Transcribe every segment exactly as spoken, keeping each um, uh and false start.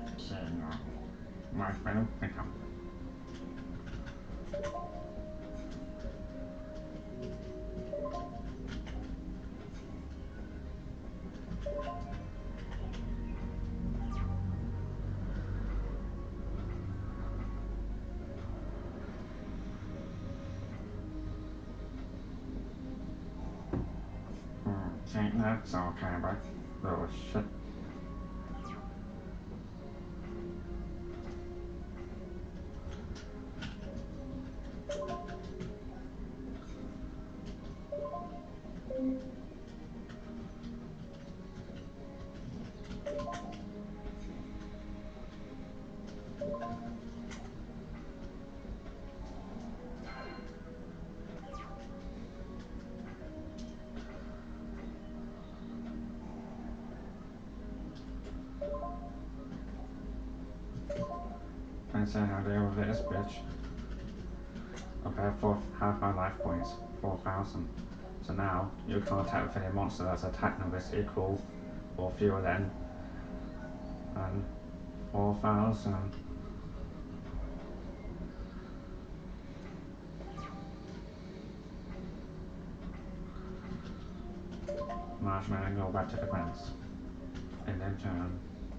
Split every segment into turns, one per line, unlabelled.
เสียงมาไม่ต้องไปทำอืมใช่นะสองขาบักโรช I said how they over this bitch. Okay, four half my life points, four thousand. So now you can't attack with any monster that's attack numbers equal or fewer than and four thousand. Marshman go back to defense. And then turn.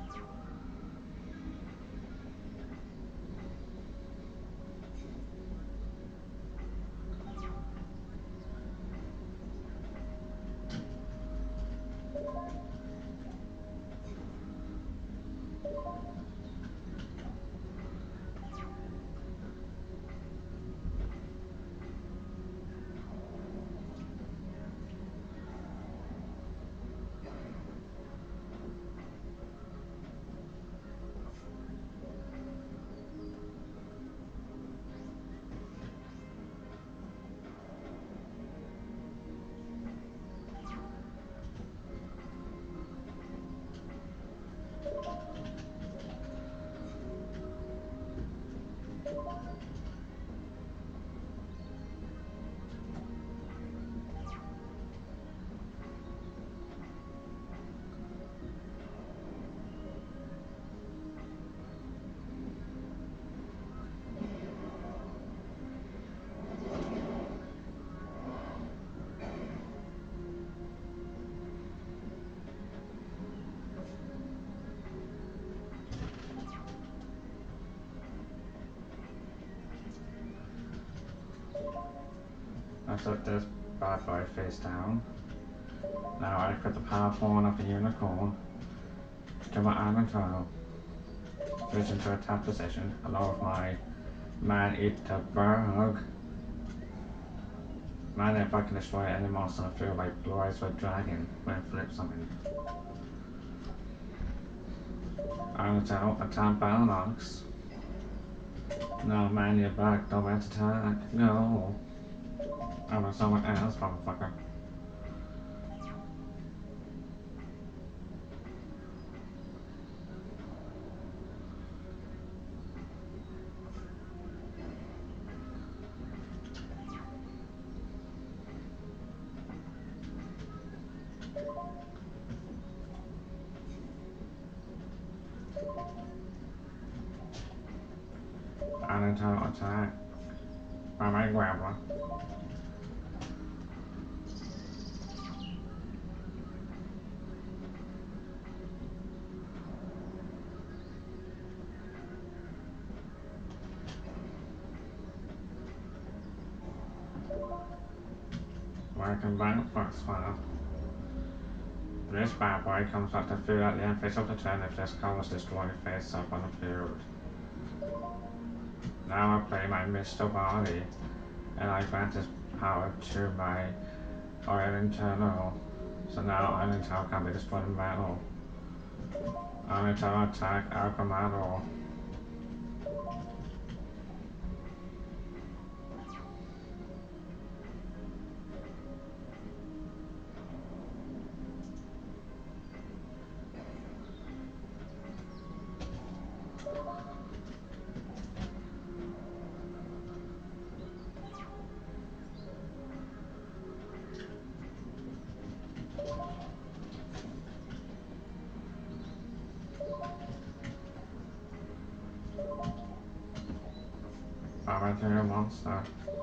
I set this bad boy face down. Now I put the power pawn of the unicorn to my island tile. Switch into a tap position along with my man eater bug. Man if I can destroy any monster on the field like Blue Eyes Red Dragon when flip something. Island tile, attack balance. No man you're back, don't want to attack. No. I'm with someone else, motherfucker. Island tile attack. By my grabber. Welcome back, Foxfire. This bad boy comes back to field at the end phase of the turn if this card was destroyed face up on the field. Now I play my Mister Body and I grant his power to my Iron Eternal. So now Iron Eternal can be destroyed in battle. Iron Eternal attack Alchemato. inferior monster.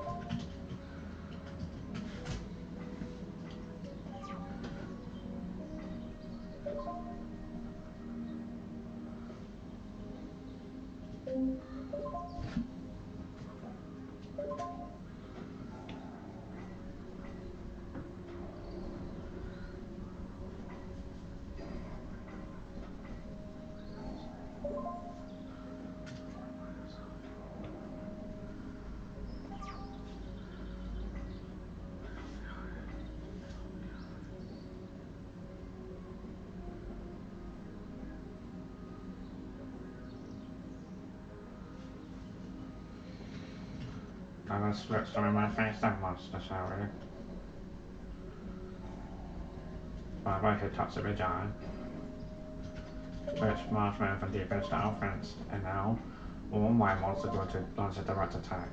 Now let's look through my face that monster, shall we? By the way, he touched the giant. Which marshmallow from defense to offense, and now all my monsters go to launch a direct attack.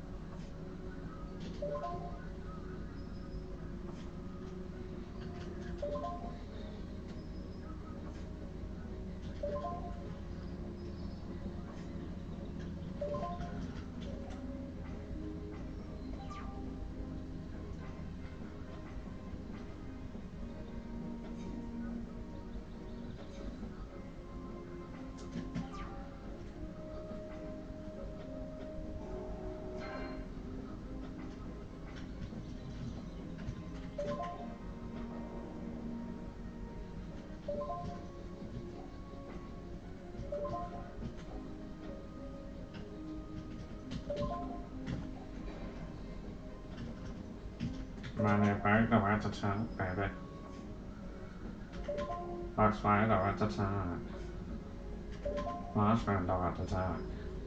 Money back direct attack, baby. Foxfire direct attack. Marshmallow direct attack.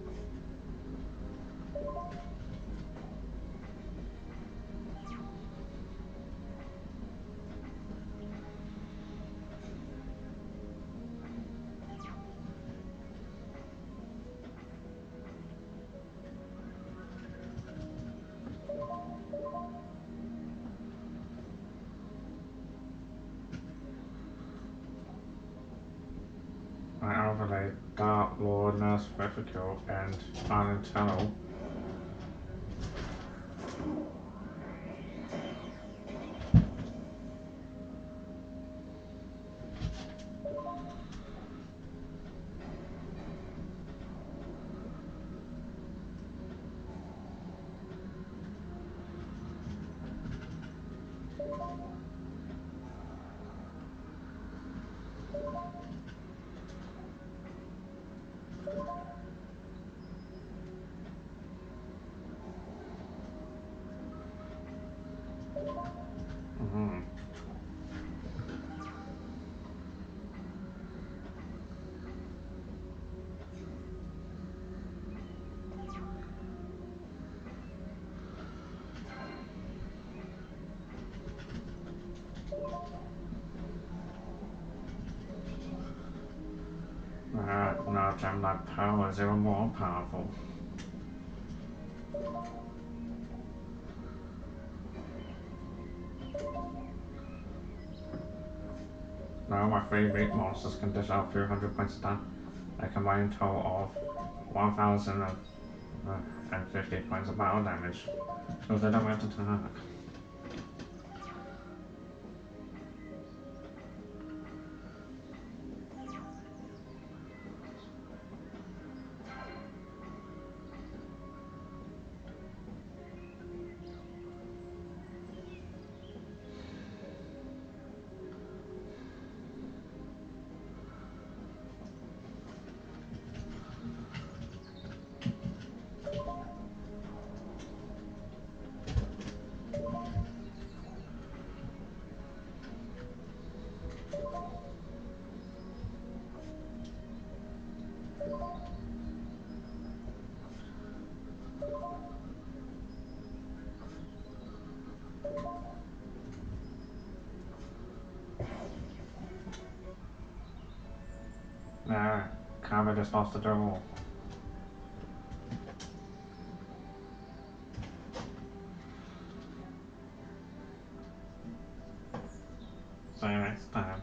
I overlay Dark Lord, Nurse Vertical, and Iron Tunnel. Mm-hmm. Uh, now Gemini power is even more powerful. Now my three big monsters can dish out three hundred points of damage. A combined total of one thousand fifty points of battle damage. So they don't have to attack. Nah, Kaiba just lost the duel. See you next time.